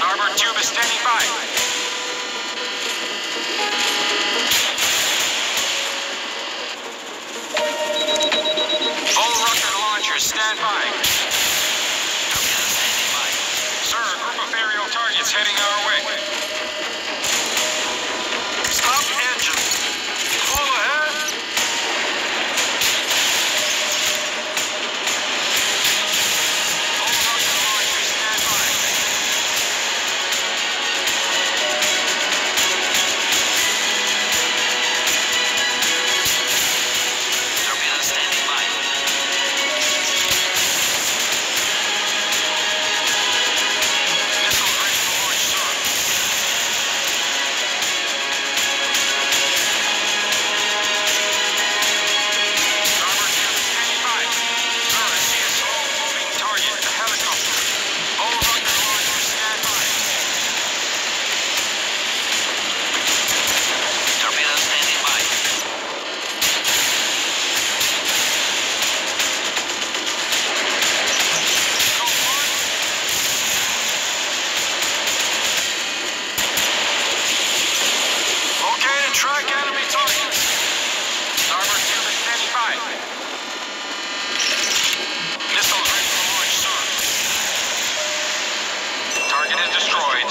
Starboard tube is standing by. Full rocket launchers stand by. Sir, a group of aerial targets heading our way. Stop engine. Full ahead. Full rocket launchers stand by. Torpedo standing by. Missile ready for launch, sir. Starboard tube standing by. Sir, I see a slow-moving target, a helicopter. Full rocket launchers stand by. Torpedo standing by. Go one. Okay, to track enemy targets. Starboard tube is standing by. Missile ready for launch, sir. Target is destroyed.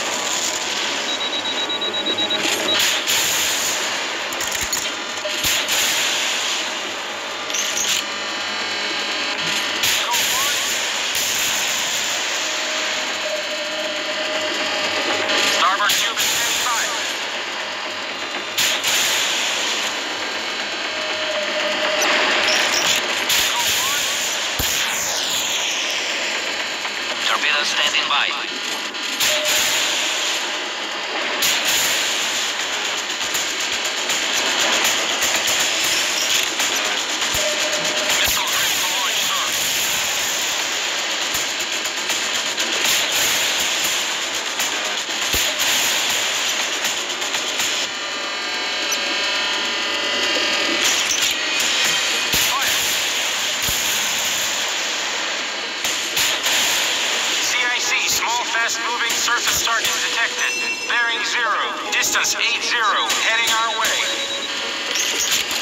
Go one. Starboard tube is standing by. Go one. Torpedo standing by. Missile ready for launch, sir. Fire. CIC, small, fast-moving surface target detected. Bearing 0, distance 80, heading our way.